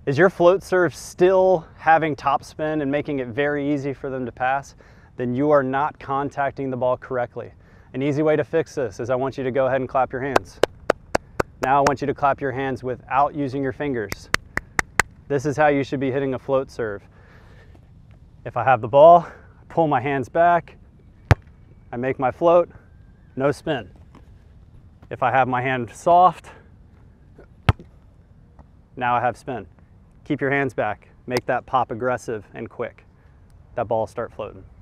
Is your float serve still having topspin and making it very easy for them to pass? Then you are not contacting the ball correctly. An easy way to fix this is I want you to go ahead and clap your hands. Now I want you to clap your hands without using your fingers. This is how you should be hitting a float serve. If I have the ball, I pull my hands back, I make my float, no spin. If I have my hand soft, now I have spin. Keep your hands back, make that pop aggressive and quick. That ball will start floating.